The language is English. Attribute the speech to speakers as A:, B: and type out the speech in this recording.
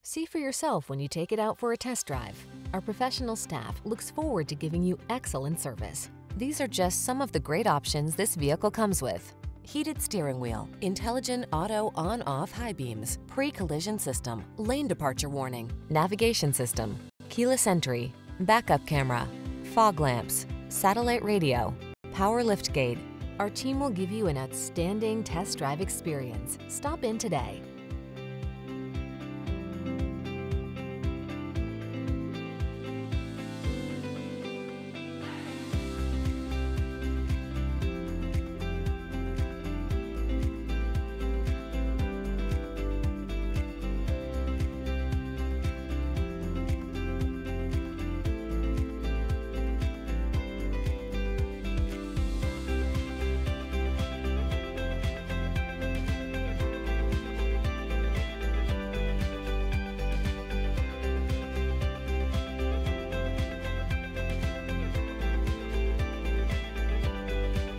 A: See for yourself when you take it out for a test drive. Our professional staff looks forward to giving you excellent service. These are just some of the great options this vehicle comes with: heated steering wheel, intelligent auto on-off high beams, pre-collision system, lane departure warning, navigation system, keyless entry, backup camera, fog lamps, satellite radio, power liftgate. Our team will give you an outstanding test drive experience. Stop in today.